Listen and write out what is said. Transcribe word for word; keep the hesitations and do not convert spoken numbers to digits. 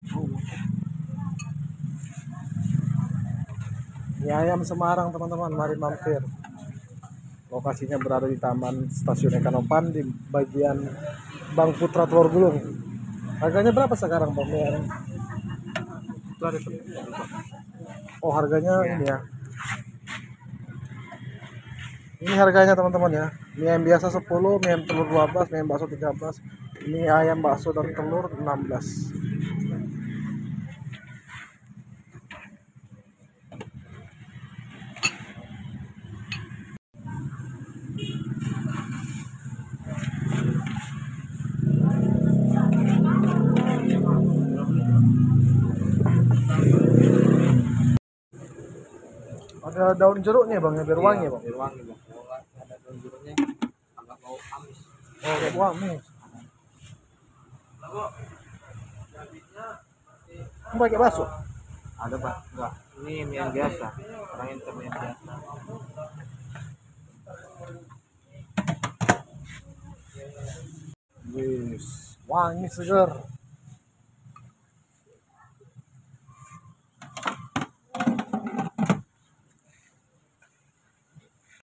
Mie ayam Semarang teman-teman, mari mampir. Lokasinya berada di Taman Stasiun Ekanopan di bagian Bang Putra Telur Gulung. Harganya berapa sekarang Bang mie ayam? Itu ada tuh. Oh harganya Ya. ini ya. Ini harganya teman-teman ya. Mie ayam biasa sepuluh, mie ayam telur dua belas, mie ayam bakso tiga belas, mie ayam bakso dan telur enam belas. Ada daun jeruknya Bang ya, biar wangi Bang. Biar wangi bang. Ada daun jeruknya agak bau amis. Oh, kayak wangi. Kamu pakai bakso? Ada pak? Enggak. Ini mie yang biasa. Orang inter mie yang biasa. Wis, wangi segar.